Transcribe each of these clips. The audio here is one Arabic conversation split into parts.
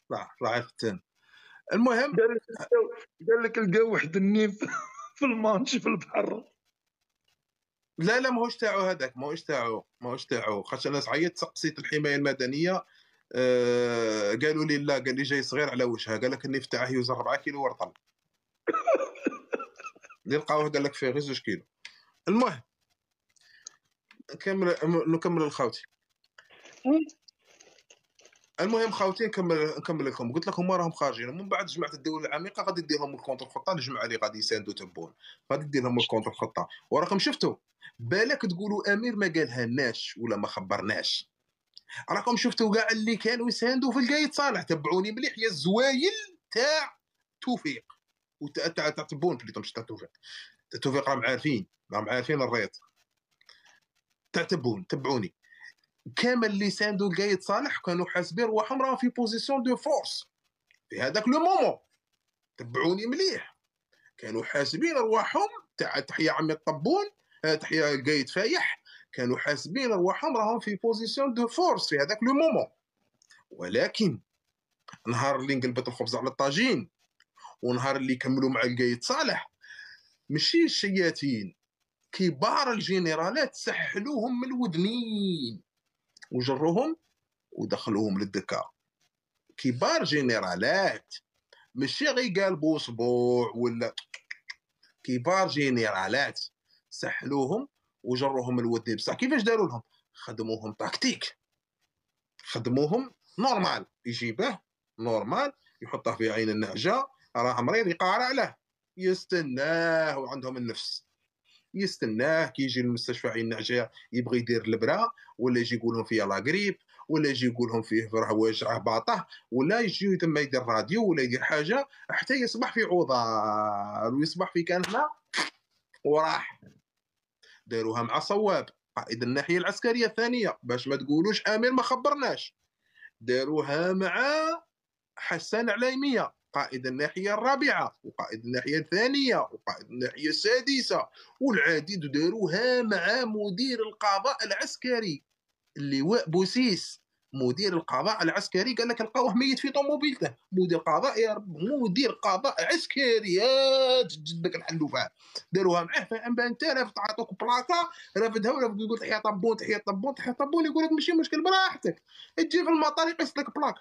طلع يفتن. المهم قال لك لقى واحد النيف في المانش في البحر. لا ماهوش تاعو هذاك، ماهوش تاعو خاطر انا عيطت سقسيت الحمايه المدنيه. قالوا لي لا، قال لي جاي صغير على وجهها، قال لك النيف تاعه يوزن 4 كيلو ورطل. اللي لقاوه قال لك فيه غير 2 كيلو. المهم نكمل الخوتي. المهم خاوتي نكمل لكم. قلت لكم راهم خارجين من بعد جماعه الدول العميقه غادي دير لهم الكونتر خطه. الجماعه اللي غادي يساندوا تبون غادي دير لهم الكونتر خطه. وراكم شفتوا بالك تقولوا امير ما قالها لناش ولا ما خبرناش. راكم شفتوا كاع اللي كانوا يساندوا في القايد صالح. تبعوني مليح يا الزوايل تاع توفيق وتاع تبون بليتو، مش تاع توفيق. توفيق راهم عارفين الريط تاع تبون. تبعوني كامل اللي ساندوا القايد صالح كانوا حاسبين رواحهم راهم في بوزيسيون دو فورس في هذاك لو مومون. تبعوني مليح، كانوا حاسبين رواحهم تحيه عمي الطبون، تحيه القايد فايح، كانوا حاسبين رواحهم راهم في بوزيسيون دو فورس في هذاك لو مومون. ولكن نهار اللي انقلبت الخبز على الطاجين ونهار اللي كملوا مع القايد صالح، ماشي الشياتين، كبار الجنرالات سحلوهم من الودنين وجروهم ودخلوهم للدكه. كبار جنرالات، ماشي غير قالبوا اسبوع ولا، كبار جنرالات سحلوهم وجروهم الودين. بصح كيفاش داروا لهم؟ خدموهم تكتيك، خدموهم نورمال، يجيبه نورمال يحطه في عين النعجه، راه مريض يقارع له، يستناه وعندهم النفس، يستناه كي يجي للمستشفى عين النعجه يبغي يدير البرا، ولا يجي يقول لهم فيه لاغريب، ولا يجي يقول لهم فيه راه واجعه باطه، ولا يجي تما يدير راديو ولا يدير حاجه حتى يصبح في عوضار ويصبح في كان هنا وراح. داروها مع صواب قائد الناحيه العسكريه الثانيه باش ما تقولوش امير ما خبرناش. داروها مع حسان عليميه قائد الناحيه الرابعه وقائد الناحيه الثانيه وقائد الناحيه السادسه والعديد. داروها مع مدير القضاء العسكري اللواء بوسيس، مدير القضاء العسكري. قال لك لقاوه ميت في طوموبيلته. مدير قضاء يا رب، مدير قضاء عسكري يا جدك نحلوا فيها. داروها معاه فاهم انت، راه تعطوك بلاكه رافدها ولا يقول تحيه طبون تحيه طبون تحيه طبون، يقول لك ماشي مشكل براحتك، تجي في المطار يقيس لك بلاك،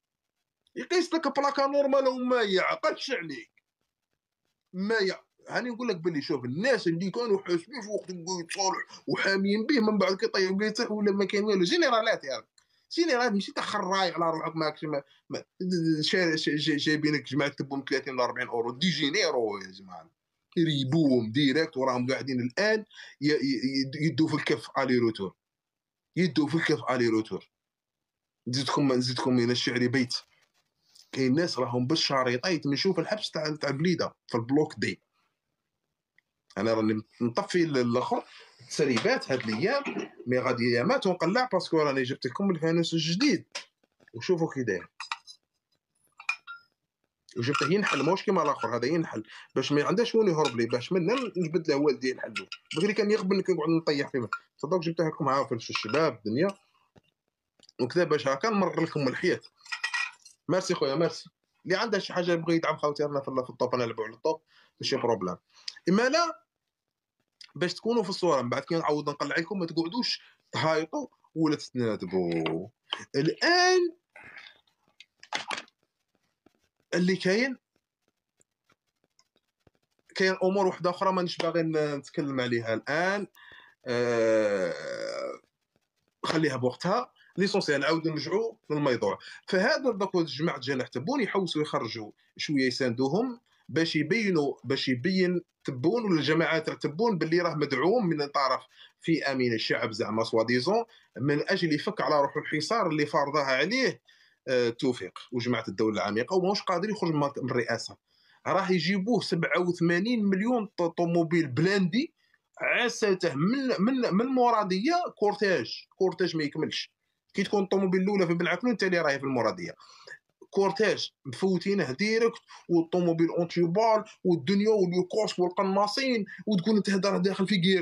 يقيس لك بلاكه نورمال وما يعقلش عليك. ما هاني نقول لك باللي شوف الناس اللي كانوا حاسبين في وقت القايد صالح وحاميين به من بعد كيطيب قايد صالح ولا ما كان والو. جينيرالات يا رب، جينيرالات ماشي تاخر رايق على روحك ماكش جايبينك جماعه تبهم 30 ولا 40 اورو دي جينيرو يا جماعه، يريبوهم ديريكت وراهم قاعدين الان يدوا في الكف الي روتور، يدوا في الكف الي روتور. نزيدكم من الشعر بيت، كاين ناس راهم بالشريطيت نشوف الحبس تاع البليده في البلوك دي. انا راني نطفي الاخر التسريبات هاد الايام، مي غادي ايامات ونقلع باسكو راني جبت لكم الفانوس الجديد وشوفوا كي داير. وجبته ينحل ماهوش كيما الاخر، هذا ينحل باش ما عندهاش وين يهرب لي، باش منا نجبد له والدي ينحلو. بغي كان يقبل نقعد نطيح فيه، صدق جبتها لكم عافر في الشباب الدنيا وكذا باش هكا نمرر لكم الحياه. ميرسي خويا ميرسي. اللي عنده شي حاجه يبغي يدعم خوتي رانا في الطوب، انا نلعبوا على الطوب ماشي بروبليم. اما لا باش تكونوا في الصوره من بعد كي نعاود نقلع لكم ما تقعدوش تهايطوا ولا تتنادبوا. الان اللي كاين امور واحده اخرى مانيش باغي نتكلم عليها الان، خليها بوقتها. ليسونسيال نعاود نرجعوا للموضوع. فهذا دوك جماعه جناح تبون يحوسوا يخرجوا شويه يساندوهم باش يبين تبون ولا الجماعات تاع تبون باللي راه مدعوم من طرف في امين الشعب زعما سوا ديزون من اجل يفك على روحه الحصار اللي فرضها عليه توفيق وجماعه الدوله العميقه، وماهوش قادر يخرج من الرئاسه. راح يجيبوه 87 مليون طوموبيل بلاندي عساته من المراديه كورتاج ما يكملش. كي تكون الطوموبيل الاولى في بن عكنون الثانيه راهي في المراديه، كورتاج مفوتينه ديريكت والطوموبيل اونتيبال والدنيا واليوكوس والقناصين وتكون تهدر داخل في كيره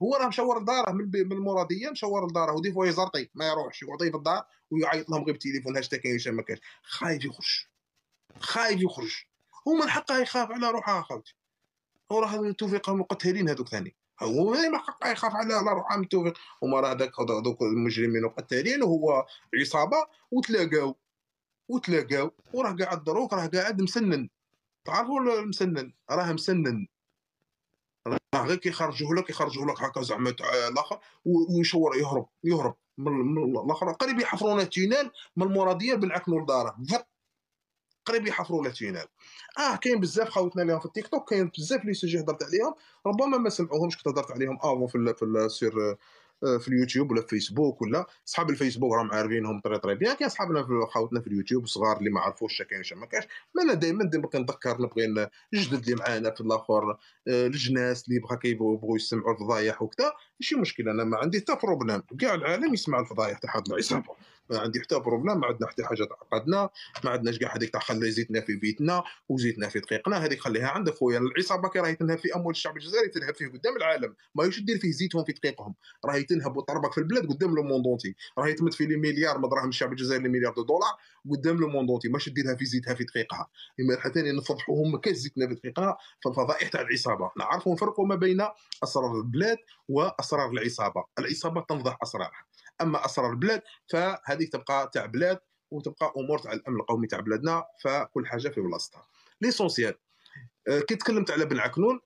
هو راه مشاور لداره من المراديه، مشاور لداره، ودي فوا يزرطي ما يروحش، يعطيه في الدار ويعيط لهم غير بالتليفون هاش كاين ما كاينش، خايف يخرج، خايف يخرج. هو من حقه يخاف على روحه اخوتي، هو راه توفيق مقتلين هذوك ثاني، هو ما حقه يخاف على روحه من توفيق. هما راه هذوك المجرمين مقتلين وهو عصابه، وتلاقاو وراه قاعد دروك، راه قاعد مسنن. تعرفوا المسنن راه مسنن، راه غير كيخرجوه لك هكا زعما تاع الاخر، ويشور يهرب من الاخر. قريب يحفروا له تينال من المراديه بالعكنوا لداره، قريب يحفروا له تينال. كاين بزاف خاوتنا لهم في التيك توك، كاين بزاف لي سوجي هضرت عليهم، ربما ما سمعوهمش، كنت هضرت عليهم افون في سير في اليوتيوب ولا في فيسبوك، ولا صحاب الفيسبوك راهم عارفينهم طري بيان. كاين صحابنا خاوتنا في اليوتيوب صغار اللي ما عرفوش كاين ما كاينش. ما انا دائما نبقى نذكر، نبغي الجدد اللي معانا في الاخر، الجناس اللي يبغوا يسمعوا الفضايح وكذا، ماشي مشكل. انا ما عندي حتى بروبليم، كاع العالم يسمع الفضايح تاع هاد العصابه، ما عندي حتى بروبليم، ما عندنا حتى حاجه تعقدنا، ما عندناش كاع هذيك تاع خلي زيتنا في بيتنا وزيتنا في دقيقنا، هذيك خليها عند خويا. العصابه كي راهي تنهب في اموال الشعب الجزائري، تنهب فيه قدام العالم، ما يوش دير فيه زيتهم في دقيقهم، راهي تنهب وتربك في البلاد قدام لو موندونتي، راهي تمد في لي مليار من دراهم الشعب الجزائري، مليار دولار قدام لو موندونتي، ماشي ديرها في زيتها في دقيقها. اما ثاني نفضحوهم، ما كاش زيتنا في دقيقنا في الفضائح تاع العصابه. نعرفوا نفرقوا ما بين اسرار البلاد واسرار العصابه. العصابه تنفضح اسرارها، اما اسرار البلاد فهذه تبقى تاع بلاد، وتبقى امور تاع الامن القومي تاع بلادنا، فكل حاجه في بلاصتها. ليسونسيال. كي تكلمت على بن عكنون،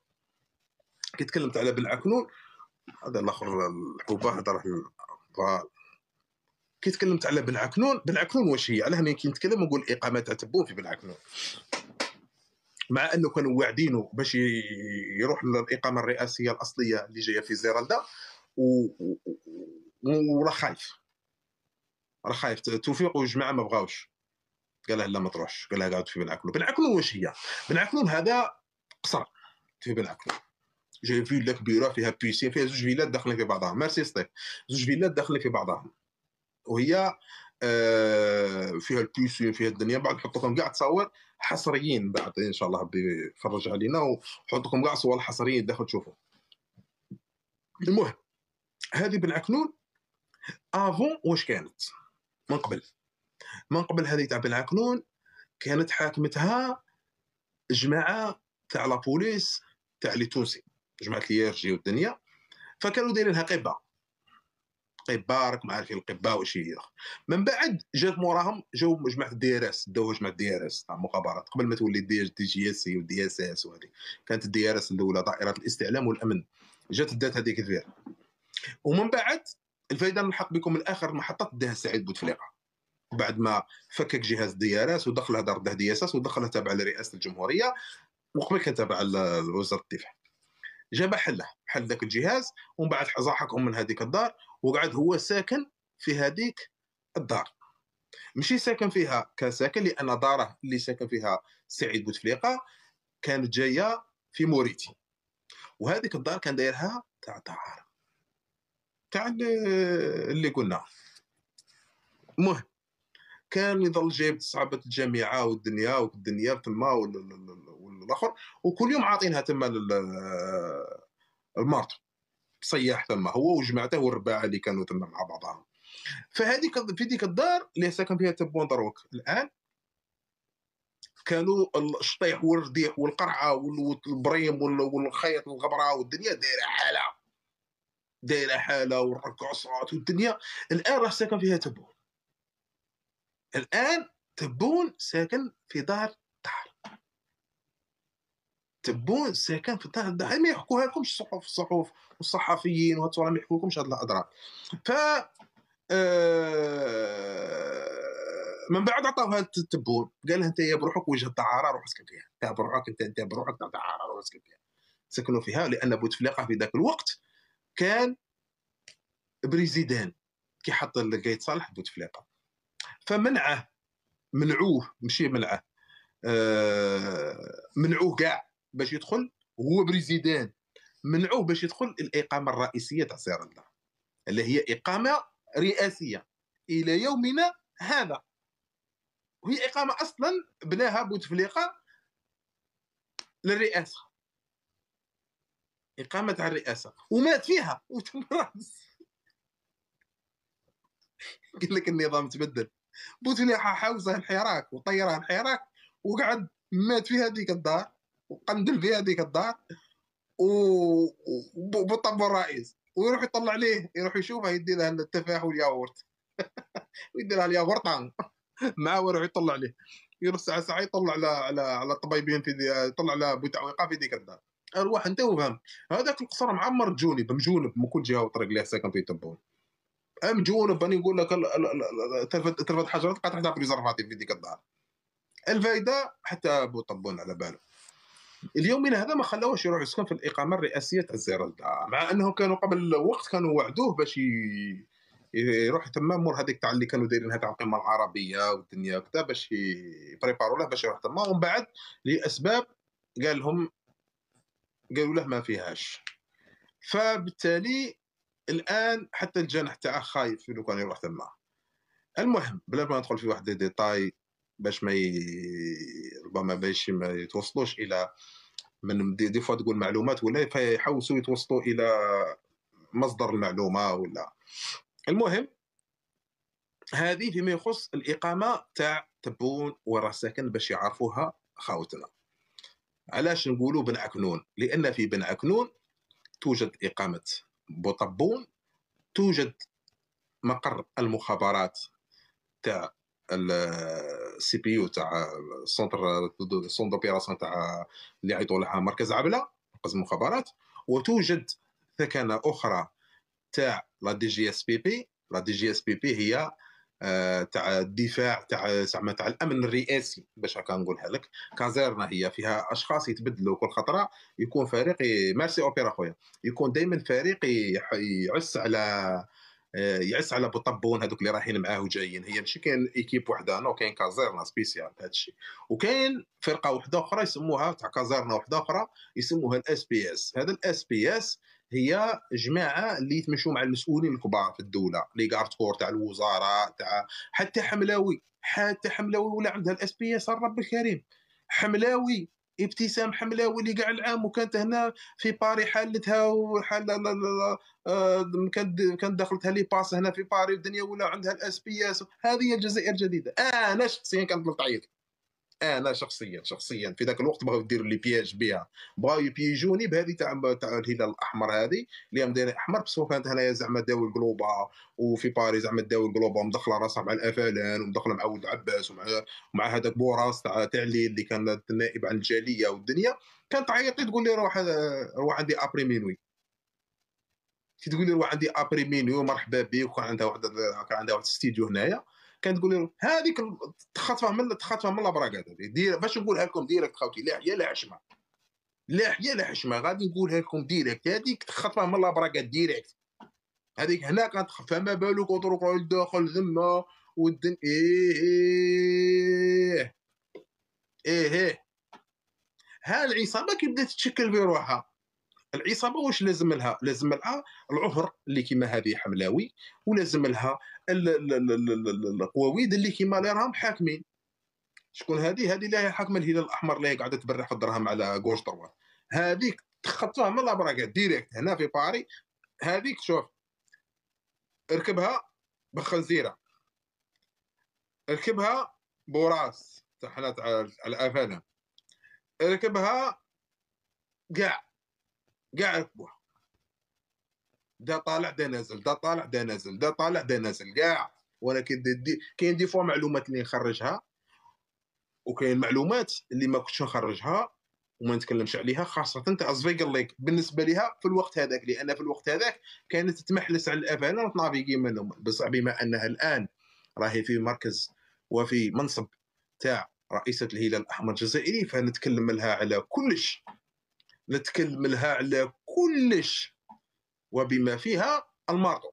هذا الاخر الحبوبه هذا كي تكلمت على بن عكنون واش هي؟ علاه كي نتكلم نقول اقامه تاع تبون في بن عكنون، مع انه كانوا واعدينه باش يروح للاقامه الرئاسيه الاصليه اللي جايه في زيرالدا، وراه خايف توفيق والجماعه ما بغاوش، قال له لا ما تروحش، قال له قاعد في بن عكنون. بن عكنون واش هي؟ بن عكنون هذا قصر في بن عكنون، جاي فيلا كبيره فيها بيسين، فيها زوج فيلات داخلين في بعضهم، ميرسي ستيف، زوج فيلات داخلين في بعضهم، وهي فيها البيسين، فيها الدنيا. بعد نحط لكم كاع تصاور حصريين بعد ان شاء الله ربي يفرج علينا، ونحط لكم كاع صور حصريين داخل تشوفوا. المهم هذه بن عكنون افون واش كانت؟ من قبل هذه تاع بن عكنون كانت حاكمتها جماعه تاع لا بوليس تاع لي تونسي، جماعه اليرجي والدنيا، فكانوا دايرينها قبه، راكم عارفين القبه واش هي. من بعد جات موراهم جاو جماعه الدي ار اس، داوها جماعه الدي ار اس تاع المخابرات، قبل ما تولي دي جي اس سي والدي اس اس، وهذه كانت الدي ار اس الاولى، دائره الاستعلام والامن، جات دات هذيك الفير. ومن بعد الفايده نلحق بكم من اخر محطه داها سعيد بوتفليقه، بعد ما فكك جهاز دي ار اس ودخلها دار دي اس اس ودخلها تابع لرئاسه الجمهوريه، وقبل كان تابع لوزاره الدفاع، جاب حل ذاك الجهاز، ومن بعد زاحكهم من هذيك الدار، وقعد هو ساكن في هذيك الدار، ماشي ساكن فيها كساكن، لان داره اللي ساكن فيها سعيد بوتفليقه كانت جايه في موريتي، وهذيك الدار كان دايرها تاع دار تاع اللي قلنا. المهم كان يظل جايب صعبة الجامعه والدنيا تما والاخر، وكل يوم عاطينها تما المارطو صياح تما، هو وجماعته والرباعه اللي كانوا تما مع بعضهم. في ديك الدار اللي ساكن فيها تبون دروك الان، كانوا الشطيح والرديح والقرعه والبريم والخيط الغبره والدنيا دايره حاله والرقصات والدنيا. الان راه ساكن فيها تبون، الان تبون ساكن في دار تبون ساكن في دار ما يحكوها لكمش الصحف والصحفيين وهاتوا ما يحكوا لكمش هاد الاضرار. ف من بعد عطاوها تبون، قال لها انت بروحك وجه الدعاره روح اسكن فيها، انت بروحك انت بروحك تاع الدعاره روح اسكن فيها. سكنوا فيها لان بوتفليقه في ذاك الوقت كان بريزيدان كي حط لقيت صالح بوتفليقه، منعوه ماشي منعوه كاع باش يدخل، هو بريزيدان منعوه باش يدخل الاقامه الرئيسيه تاع سيرالدا، اللي هي اقامه رئاسيه الى يومنا هذا، وهي اقامه اصلا بناها بوتفليقه للرئاسه. اقامه على الرئاسه ومات فيها وتم راس. قال لك النظام تبدل، بوتفليقه حاوزه انحراك وطيرها انحراك، وقعد مات في هذيك الدار وقندل في هذيك الدار وبطب الرئيس، ويروح يطلع عليه، يروح يشوفه يدي له التفاح والياغورت ويدي له الياغورت معاه، ويروح يطلع عليه، يروح ساعه ساعه يطلع على الطبيبين في يطلع على بوتعويقه في ديك الدار. اروح انت وفهم هذاك القصر معمر جونب مجونب من كل جهه وطريق اللي ساكن فيه تبون مجونب. انا نقول لك ترفد حجرات قاعد تحت في زرفاتي في ديك الدار. الفائده حتى ابو طبون على باله اليوم من هذا ما خلاوش يروح يسكن في الاقامه الرئاسيه تاع الزيرلدا، مع انهم كانوا قبل وقت كانوا وعدوه باش يروح تما مور هذيك تاع اللي كانوا دايرينها تاع القمه العربيه والدنيا كذا باش يبريباروا له باش يروح تما، ومن بعد لاسباب قال لهم قالوا له ما فيهاش. فبالتالي الان حتى الجناح تاعه خايف لو كان يروح تما. المهم بلا ما ندخل في واحد دي ديتاي باش ما ربما باش ما يتوصلوش الى من دي فوا تقول معلومات ولا فيحاولوا يتوصلوا الى مصدر المعلومه ولا. المهم هذه فيما يخص الاقامه تاع تبون وراه ساكن باش يعرفوها خاوتنا. علاش نقولوا بن عكنون؟ لان في بن عكنون توجد اقامه بوطبون، توجد مقر المخابرات تاع السي بي يو تاع سونتر دوبيراسيون تاع اللي يعيطوا لها مركز عبله مركز المخابرات، وتوجد ثكنه اخرى تاع لا دي جي اس بي بي. لا دي جي اس بي بي هي تاع الدفاع تاع زعما تاع الامن الرئاسي باش هكا نقولها لك. كازيرنا هي فيها اشخاص يتبدلوا كل خطره، يكون فريق مارسي اوبيرا خويا، يكون دائما فريق يعس على يعس على بطبون هذوك اللي رايحين معاه وجايين. هي ماشي كاين ايكيب وحده، نو كاين كازيرنا سبيسيال هذا الشيء. وكاين فرقه وحده اخرى يسموها تاع كازيرنا وحده اخرى يسموها الاس بي اس. هذا الاس بي اس هي جماعه اللي يتمشوا مع المسؤولين الكبار في الدوله، لي غارد كور تاع الوزراء تاع حتى حملاوي. حتى حملاوي ولا عندها الاس بي اس الرب الكريم. حملاوي ابتسام حملاوي اللي قاع العام وكانت هنا في باري حالتها وحال كانت دخلتها لي باس هنا في باري الدنيا ولا عندها الاس بي اس. هذه هي الجزائر الجديده. انا شخصيا كنت تعيط، انا شخصيا في ذاك الوقت بغاو يديروا لي بياج بها، بغاو يبيجوني بهذه تاع الهلال الاحمر هذه اللي هم دايرين احمر بس كانت هنايا زعما داوي القلوبه، وفي باريس زعما داوي القلوبه مدخله راسها مع الافلان ومدخله مع ولد عباس ومع هذاك بوراس تاع اللي كان النائب عن الجاليه والدنيا. كانت تعيط لي تقول لي روح عندي ابري مينوي. كي تقول لي روح عندي ابري مينوي مرحبا بك، وكان عندها واحد الاستديو هنايا. كانت تقول لي هذيك تخطفها من الابراكات هذه دير باش نقولها لكم ديريكت خوتي، لا حيا لا حشمه، لا حيا لا حشمه، غادي نقولها لكم ديريكت. هذيك تخطفها من الابراكات ديريكت. هذيك هنا كانت فما بالك وطرق الداخل ذمه والدن ايه ها العصابه كي بدات تتشكل في روحها. العصابه واش لازم لها؟ لازم لها العهر اللي كيما هذه حملاوي، ولازم لها القواويد اللي كيما اللي راهم حاكمين. شكون هذه اللي هي حاكمه الهلال الاحمر اللي قاعده تبرح في الدرهم على غوش طروات. هذيك تخطوها من لابراكات ديريكت هنا في باري. هذيك شوف اركبها بخنزيره، اركبها بوراس تاع حنا تاع الافلام، اركبها كاع ركبوها، دا طالع دا نازل دا طالع دا نازل دا طالع دا نازل كاع. ولكن كاين دي فوا معلومات اللي نخرجها، وكاين معلومات اللي ما كنتش نخرجها وما نتكلمش عليها، خاصه تاع زفيق ليك بالنسبه لها في الوقت هذاك، لان في الوقت هذاك كانت تمحلس على الافلام وتنافيكي منهم. بس بما انها الان راهي في مركز وفي منصب تاع رئيسه الهلال الاحمر الجزائري، فنتكلم لها على كلش، نتكلم لها على كلش وبما فيها المارطو.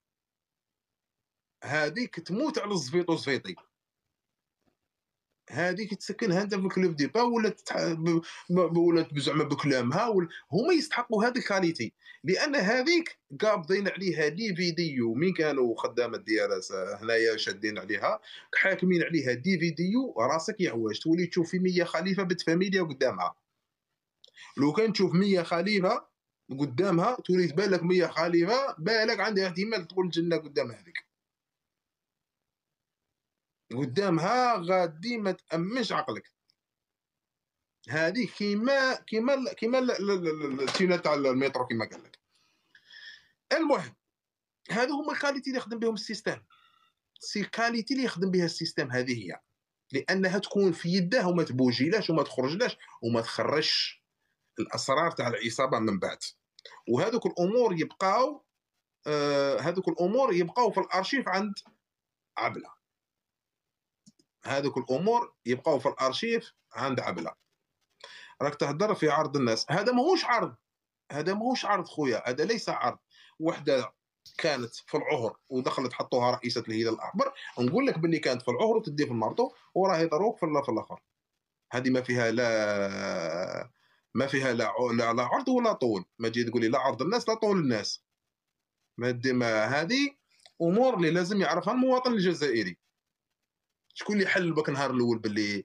هذيك تموت على الزفيط وزفيطي، هذيك تسكنها انت في الكلوب دي با ولا زعما بكلامها هما يستحقوا هذه الكاليتي. لان هذيك قابضين عليها لي فيديو من كانوا خدامه ديال هنايا شادين عليها حاكمين عليها دي فيديو. راسك يعواج تولي تشوف في 100 خليفه بنت فاميليا قدامها. لو كان تشوف 100 خليفه قدامها تولي تبان لك 100 خليفه، بالك عندها احتمال تدخل الجنه قدام هذيك، قدامها غادي ما تامنش عقلك. هذه كيما التينه تاع المترو كيما قال لك. المهم هادو هما الكاليتي اللي يخدم بهم السيستم، الكاليتي اللي يخدم بها السيستم هذه هي، لانها تكون في يده وما تبوجيلاش وما تخرجلاش وما تخرجش الاسرار تاع العصابه من بعد. وهذوك الامور يبقاو هذوك الامور يبقاو في الارشيف عند عبله، هذوك الامور يبقاو في الارشيف عند عبله. راك تهضر في عرض الناس، هذا ماهوش عرض، هذا ماهوش عرض خويا، هذا ليس عرض. وحده كانت في العهر ودخلت حطوها رئيسه الهلال الاحمر، نقول لك باللي كانت في العهر وتدي في المرطو وراهي ضروك في الاخر. هذه ما فيها لا ما فيها لا عرض ولا طول. ما تجي تقول لي لا عرض الناس لا طول الناس. ما هذه امور اللي لازم يعرفها المواطن الجزائري. شكون اللي حل بك النهار الاول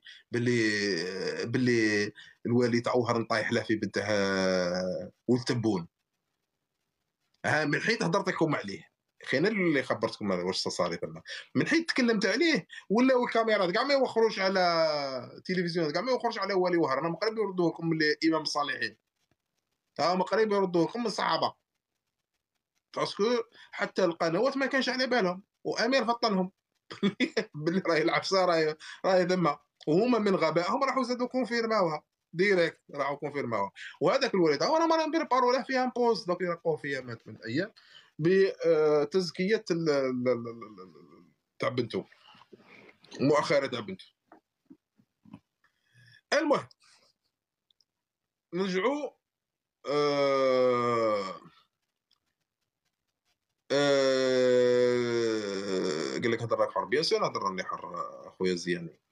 باللي الوالي تاع وهران طايح له في بنته والتبون؟ ها من حيت هضرت لكم عليه، انا اللي خبرتكم واش صاري تما. من حيت تكلمت عليه ولاو الكاميرات كاع ما يوخروش على التلفزيون، كاع ما يوخروش على والي وهران. انا قريب يردوا لكم الامام الصالحين، ها قريب يردوا لكم من الصحابه، باسكو حتى القنوات ما كانش على بالهم، وامير فطنهم باللي راهي العفسه راهي ذمه، وهما من غبائهم راحوا زادوا كونفيرماوها ديريكت، راحوا كونفيرماوها. وهذاك الوليد وانا ما نبريبارو له فيها بوست دوك يلقوه فيا مات من ايام بتزكيه تاع بنته، مؤخره تاع بنته. المهم نرجعوا قال لك هضر راك حر، بيان سور هضر راني حر اخويا زياني.